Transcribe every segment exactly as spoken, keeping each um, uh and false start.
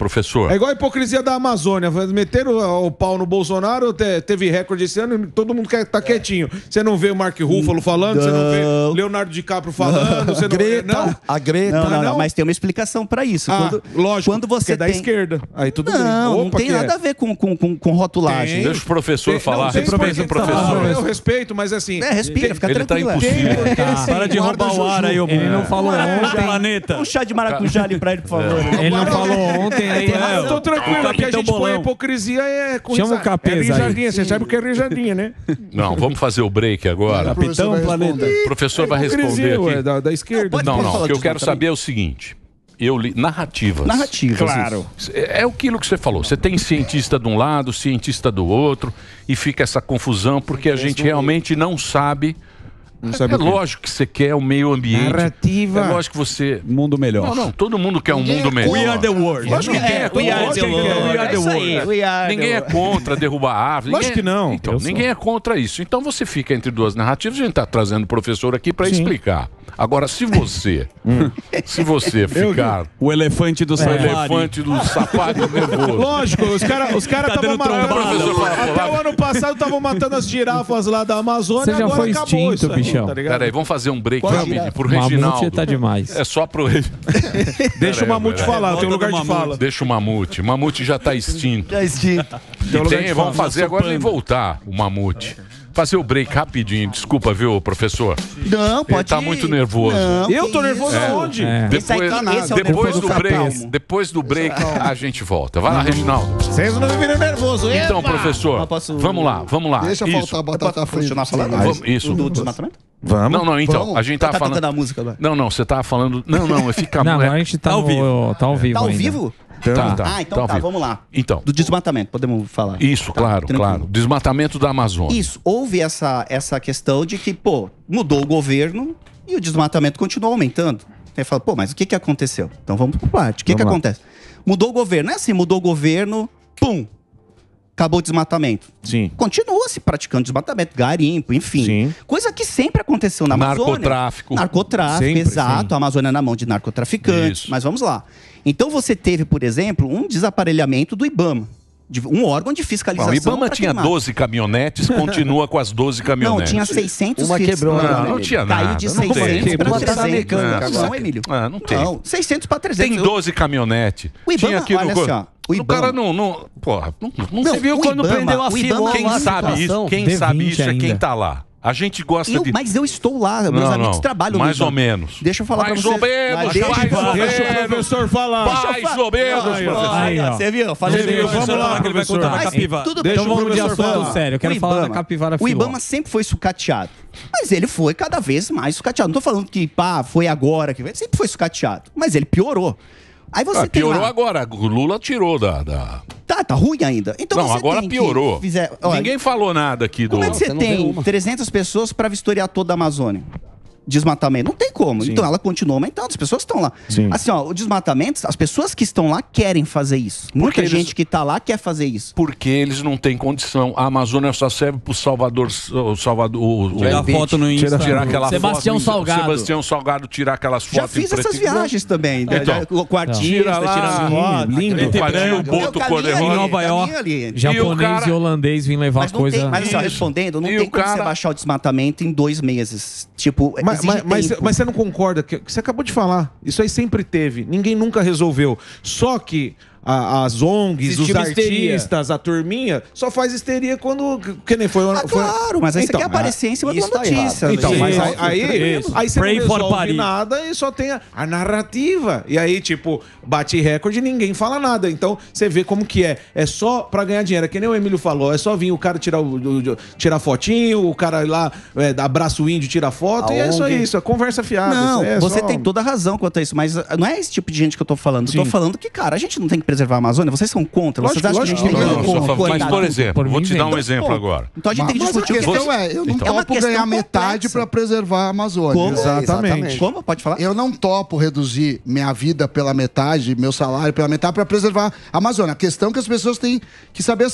professor. É igual a hipocrisia da Amazônia. Meteram o, o pau no Bolsonaro, te, teve recorde esse ano e todo mundo quer tá quietinho. Você não vê o Mark Ruffalo falando, você não vê o Leonardo DiCaprio falando, você não vê... Não, a Greta. Não, não, não, mas tem uma explicação pra isso. Ah, quando, lógico, quando você é da tem... esquerda. Aí tudo bem. Não, Opa, não tem que nada é. a ver com, com, com, com rotulagem. Tem. Deixa o professor Tem, falar. Não, tem Respeita o professor. Eu respeito, mas assim... É, respira, fica ele tranquilo. Tá impossível. Tem, Ah, para de roubar o ar aí, ô Ele não falou ontem. planeta. Um chá de maracujá ali pra ele, por favor. Ele não falou ontem aí. Eu tô tranquilo, que a gente põe a hipocrisia é com Chama o Capês é aí. rijadinha, você sabe o que é rijadinha, né? Não, vamos fazer o break agora. Capitão Planeta. O professor vai responder Ué, aqui. da, da esquerda. Não, não, o que eu disso, quero também. saber é o seguinte. Eu li narrativas. Narrativas. Claro. É aquilo que você falou. Você tem cientista de um lado, cientista do outro, e fica essa confusão porque a gente realmente não sabe. Não sabe É o quê? lógico que você quer o meio ambiente. Narrativa. É lógico que você. Mundo melhor. Não, não, todo mundo quer um mundo melhor. We are the world. Lógico que ninguém é we are the contra. world. We are the É isso aí, world. we are Ninguém the é world. contra derrubar árvores. Lógico Ninguém- que não. Então, Eu sou. ninguém é contra isso. Então você fica entre duas narrativas, a gente está trazendo o professor aqui para explicar. Agora, se você, se você ficar O elefante do o safari. elefante do safari nervoso. Lógico, os caras os cara Tá estavam dando matando. trombada, Até o ano passado estavam matando as girafas lá da Amazônia. Você já agora foi acabou extinto, isso aí, bichão. tá ligado? Peraí, vamos fazer um break Pode rapidinho tirar. pro Mamute Reginaldo. tá demais. É só pro Reginaldo. Deixa o Mamute peraí. falar, tem um lugar de Mamute. fala. Deixa o Mamute. Mamute já tá extinto. Já extinto. Tem um lugar Tem, de vamos fala. fazer agora ele voltar, o Mamute. Fazer o break rapidinho. Desculpa, viu, professor? Não, pode Ele tá ir. muito nervoso. Não, Eu que tô nervoso isso. aonde? É. Esse aí Depois, tá- esse é o depois nervoso do calmo. break, depois do break, a gente volta. Vai lá, Reginaldo. Vocês não me viram nervoso, hein? Então, professor, Não posso- vamos lá, vamos lá. Deixa Isso. faltar a batata frita. continuar falando? Vamos- isso. Do, do desmatamento? Vamos. Não, não, então, Vamos. a gente tava Tá falando... cantando a música agora. Não, não, você tava falando... Não, não, fica... Não, é- agora a gente tá, Tá ao no- vivo. Tá ao vivo Tá ao ainda. vivo? Tá, tá, Ah, então ao tá, vivo. vamos lá. Então, Do desmatamento, podemos falar. isso, Tá, claro, tranquilo. claro. Desmatamento da Amazônia. Isso, houve essa, essa questão de que, pô, mudou o governo e o desmatamento continuou aumentando. Aí fala, pô, mas o que que aconteceu? Então vamos por parte. O que que Vamos lá. acontece? Mudou o governo, não é assim, mudou o governo, pum, acabou o desmatamento. Sim. Continua se praticando desmatamento, garimpo, enfim. Sim. Coisa que sempre aconteceu na Amazônia. Narcotráfico. Narcotráfico, Sempre, exato. sim. A Amazônia na mão de narcotraficantes. Isso. Mas vamos lá. Então você teve, por exemplo, um desaparelhamento do IBAMA. de- Um órgão de Bom, fiscalização. o Ibama pra tinha queimar. doze caminhonetes, continua com as doze Não, caminhonetes. tinha seiscentos Uma fixos. quebrou, Não, não tinha nada. Caiu de Não tem. seiscentos para Uma tá na trezentos. mecânica Não, agora. Emílio. Ah, não tem. Não, seiscentos para trezentos. Tem doze caminhonetes. O Ibama, tinha aqui no olha co- assim, ó, o O Ibama- cara não... não porra, não, não, Não, se viu o quando Ibama- prendeu a o fila. Ibama Quem lá na sabe isso? situação, Quem D sabe vinte isso é quem ainda. tá lá. A gente gosta Eu- de... mas eu estou lá, meus Não, amigos não. trabalham no Mais ou Ibama. menos. Deixa eu falar Mais pra ou vocês. menos, Mas deixa eu mais falar. ou Deixa o menos. professor falar. Mais ou menos, Aí, ó. professor. Aí, ó. Você viu? Falei Você viu, vamos professor, lá, que ele vai professor. contar da Mas capivara. tudo Deixa bem. o Então vamos de professor assunto falar. sério. Eu quero O falar da Ibama- capivara O filó. Ibama sempre foi sucateado. Mas ele foi cada vez mais sucateado. Não tô falando que, pá, foi agora que... Ele sempre foi sucateado. Mas ele piorou. Aí você Ah, tem piorou lá... agora. O Lula tirou da... da... Tá, tá ruim ainda. Então não, você agora tem que piorou. fizer- Olha, Ninguém falou nada aqui do... Como é que você você não vê tem uma. trezentas pessoas para vistoriar toda a Amazônia? Desmatamento. Não tem como. Então ela continua aumentando, as pessoas estão lá. Sim. Assim, ó, o desmatamento, as pessoas que estão lá querem fazer isso. Muita eles- gente que tá lá quer fazer isso. Porque eles não têm condição. A Amazônia só serve pro Salvador... O Salvador o, o, Tirar foto no Insta. tirar aquela Sebastião foto, Salgado. Sebastião Salgado tirar aquelas fotos. Já em fiz preto essas e branco. viagens também. né? Então, com com artista, tira lá, tirando foto. lindo. Com a Gil, Meu Boto caminho Cor-de-Rosa. ali, Em Nova caminho York. ali. Japonês e, cara- holandês vêm levar Mas não coisa. tem, mas assim, ó, Isso. respondendo, não E tem o como você cara- baixar o desmatamento em dois meses. Tipo, Mas, exige mas, mas, tempo. mas você não concorda que que você acabou de falar? Isso aí sempre teve. Ninguém nunca resolveu. Só que a- as O N Gs, Existe os uma histeria. artistas, a turminha, só faz histeria quando. Que nem foi. Ah, foi... claro, mas aí Então, você quer aparecer em cima de uma isso tá notícia. errado. Então, Isso. mas aí, aí, Isso. aí você Pray não for resolve Paris. nada e só tem a, a narrativa. E aí, tipo, bate recorde e ninguém fala nada. Então, você vê como que é. É só pra ganhar dinheiro. É que nem o Emílio falou. É só vir o cara tirar, o, o- tirar fotinho, o cara ir lá, é, abraça o índio, tira foto. A e é só O N G. isso. É conversa fiada. Não, isso é você só- tem toda a razão quanto a isso, mas ah, não é esse tipo de gente que eu tô falando. Eu tô Sim. falando que, cara, a gente não tem que preservar a Amazônia, vocês são contra, vocês Lógico, acham que a gente lógico tem que que Não, não. eu sou a favor. Mas, cortar por tudo? exemplo, Por vou mim te dar um vem. exemplo Pô, agora. Então a gente tem que Mas a discutir o que questão é, eu não Então. É uma topo questão ganhar metade complexa. para preservar a Amazônia. Como? Exatamente. Como? Pode falar? Eu não topo reduzir minha vida pela metade, meu salário pela metade para preservar a Amazônia. A questão é que as pessoas têm que saber assim, o-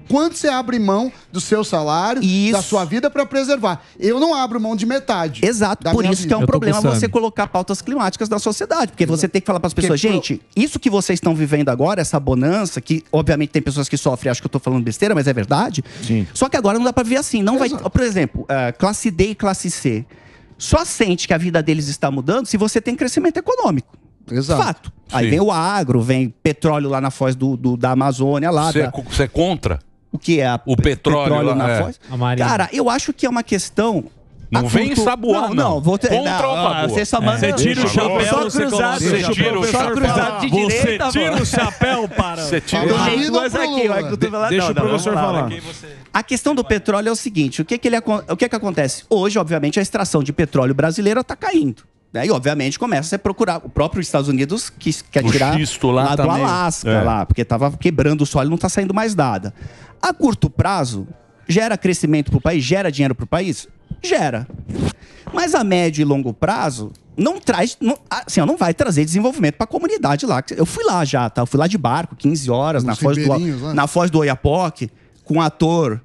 quanto você abre mão do seu salário, Isso. da sua vida para preservar. Eu não abro mão de metade. Exato, da por minha isso que vida. é um problema você colocar pautas climáticas na sociedade, porque você tem que falar para as pessoas, Porque gente, isso que vocês estão vivendo agora, essa bonança, que obviamente tem pessoas que sofrem, acho que eu tô falando besteira, mas é verdade. Sim. Só que agora não dá para viver assim, não vai, por exemplo, uh, classe D e classe C, só sente que a vida deles está mudando se você tem crescimento econômico. Exato. Fato. Aí Sim. vem o agro, vem petróleo lá na foz do, do- da Amazônia lá. Você é, da- co- você é contra? o que é a O pe- petróleo lá, na é. foz? A Marinha. Cara, eu acho que é uma questão. Não a vem curto- ensaboar, não. não. Não, vou ter. Contra não, ou a ó, favor? Você só manda. Você tira o Deixa eu- chapéu, só você cruzado, coloca- deixa eu- Você tira o só chapéu. cruzado de Você direita, tira mano. o chapéu para... Você tira Do o Para- jeito Partido mas pro aqui, Lula. ó, cotovelo- Deixa não, o não, professor vamos lá, falar. né? A questão do petróleo é o seguinte: o que que, ele, acon- o que que acontece? Hoje, obviamente, a extração de petróleo brasileira está caindo. Né? E, obviamente, começa a se procurar. O próprio Estados Unidos quis, quer O tirar xisto lá do também. Alasca, É. lá, porque estava quebrando o solo e não está saindo mais nada. A curto prazo, gera crescimento para o país? Gera dinheiro para o país? Gera. Mas a médio e longo prazo não traz, não, assim, ó, não vai trazer desenvolvimento para a comunidade lá. Eu fui lá já, tá? Eu fui lá de barco, quinze horas, na Nos foz, do, ribeirinhos lá. na foz do Oiapoque, com um ator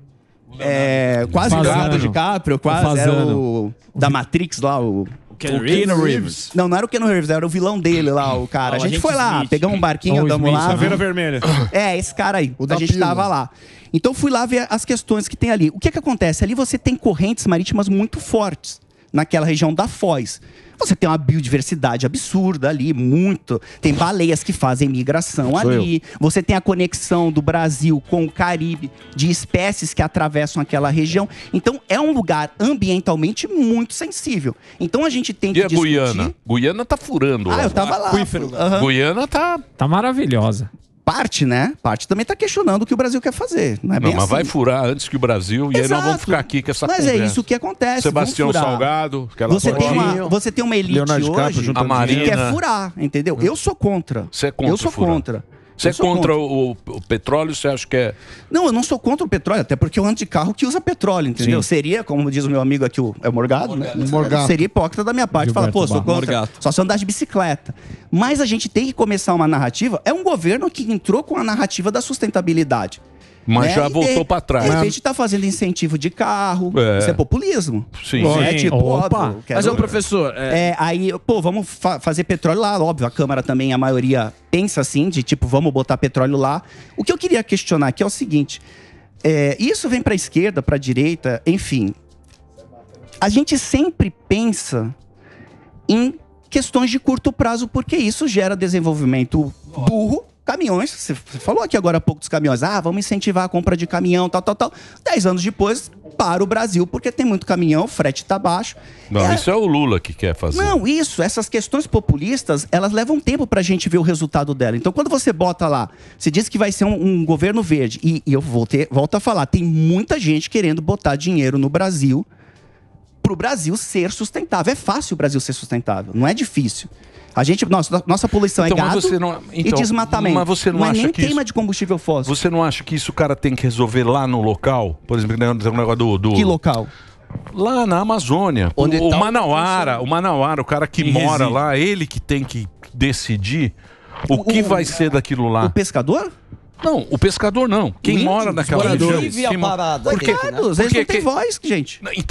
é, quase Fazano. Leonardo DiCaprio, quase era o da Matrix lá, o... Keanu Reeves. Não, não era o Keanu Reeves, era o vilão dele lá, o cara. Ah, a o gente agente foi lá, Smith. pegamos um barquinho, Oh, andamos Smith, lá. Caveira Vermelha. É, esse cara aí. O a da gente pílula. tava lá. Então fui lá ver as questões que tem ali. O que que acontece? Ali você tem correntes marítimas muito fortes, naquela região da Foz. Você tem uma biodiversidade absurda ali, muito. Tem baleias que fazem migração Sou ali. Você tem a conexão do Brasil com o Caribe, de espécies que atravessam aquela região. Então, é um lugar ambientalmente muito sensível. Então, a gente tem que E a discutir... Guiana? Guiana tá furando. Ah, lá. eu tava lá. Aham. Guiana tá... Tá maravilhosa. Parte, né? Parte também tá questionando o que o Brasil quer fazer. Não é Não, bem mas assim. vai furar antes que o Brasil e aí nós vamos Exato. ficar aqui com essa Mas conversa. é isso que acontece. Sebastião vão furar. Salgado, aquela Você tem, fotinha. uma, você tem uma elite Leonardo DiCaprio hoje juntando A que Marina. quer furar, entendeu? Eu sou contra. Você é contra Eu sou furar. contra. Você Eu é sou contra o, o petróleo, você acha que é... Não, eu não sou contra o petróleo, até porque eu ando de carro que usa petróleo, entendeu? Sim. Seria, como diz o meu amigo aqui, o, é o Morgado, né? Morgado. Seria hipócrita da minha parte falar, pô, sou Gilberto contra. Morgado. Só se eu andar de bicicleta. Mas a gente tem que começar uma narrativa. É um governo que entrou com a narrativa da sustentabilidade. Mas né? já E voltou de- pra trás. De repente tá fazendo incentivo de carro. É. Isso é populismo. Sim. É Sim. tipo, Opa. óbvio, quero- Mas, ô, professor, é, É, aí, pô, vamos fa- fazer petróleo lá, óbvio. A Câmara também, a maioria pensa assim, de tipo, vamos botar petróleo lá. O que eu queria questionar aqui é o seguinte: é, isso vem pra esquerda, pra direita, enfim. A gente sempre pensa em questões de curto prazo, porque isso gera desenvolvimento burro. Caminhões, você falou aqui agora há pouco dos caminhões. Ah, vamos incentivar a compra de caminhão, tal, tal, tal. Dez anos depois, para o Brasil, porque tem muito caminhão, o frete tá baixo. Não, É- isso é o Lula que quer fazer. não, isso, essas questões populistas, elas levam tempo pra gente ver o resultado dela. Então, quando você bota lá, você diz que vai ser um, um governo verde, e, e eu voltei, volto a falar, tem muita gente querendo botar dinheiro no Brasil pro Brasil ser sustentável. É fácil o Brasil ser sustentável, não é difícil. A gente, nossa, nossa poluição Então, é mas gado você não- e então, desmatamento. mas você não é acha nem que queima isso- de combustível fóssil. Você não acha que isso o cara tem que resolver lá no local? Por exemplo, tem um negócio do... do... Que local? Lá na Amazônia. Onde o, o tá o- Manauara, o Manauara, o cara que Em mora resíduo. lá, ele que tem que decidir o que vai ser daquilo lá. O pescador? Não, o pescador não. Quem O índio, mora os naquela moradores. região. Vive a Cima- parada. Por quê? Coitados, eles Porque não têm que- voz, gente. Então,